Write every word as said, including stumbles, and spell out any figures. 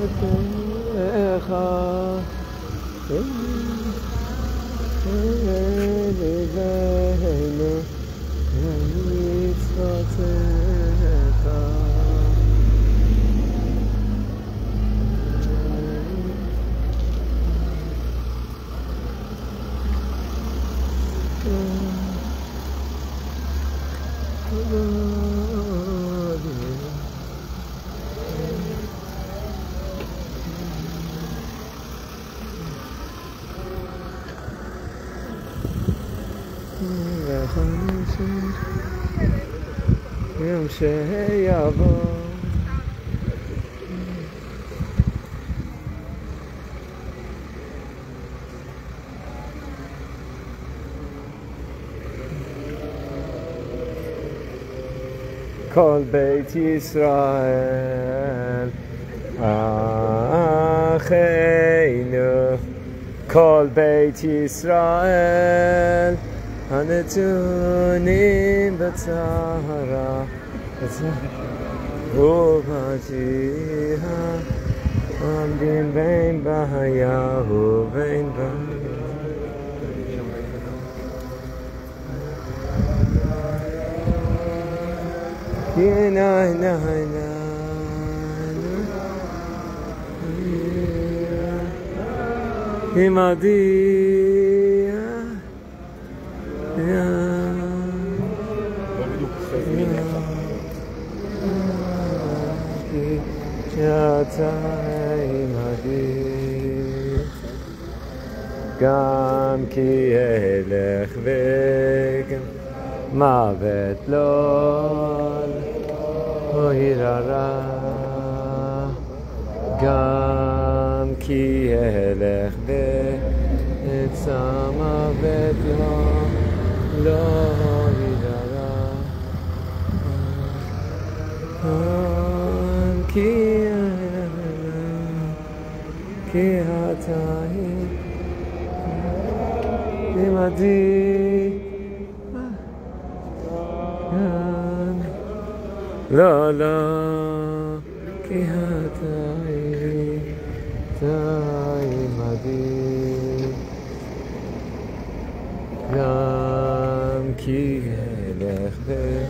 יום שיבוא כל בית ישראל אחינו כל בית ישראל הנתונים בצרה ובג'יהה עומדים בין בעיה ובין בעיה נה נה נה עמדי שאתה עמדי גם כי אלך וגם מוות לא הועיל הרע גם כי אלך ועצה מוות לא לא הועיל הרע כי כי אתה עמדי לא לא כי אתה עמדי גם כי אלך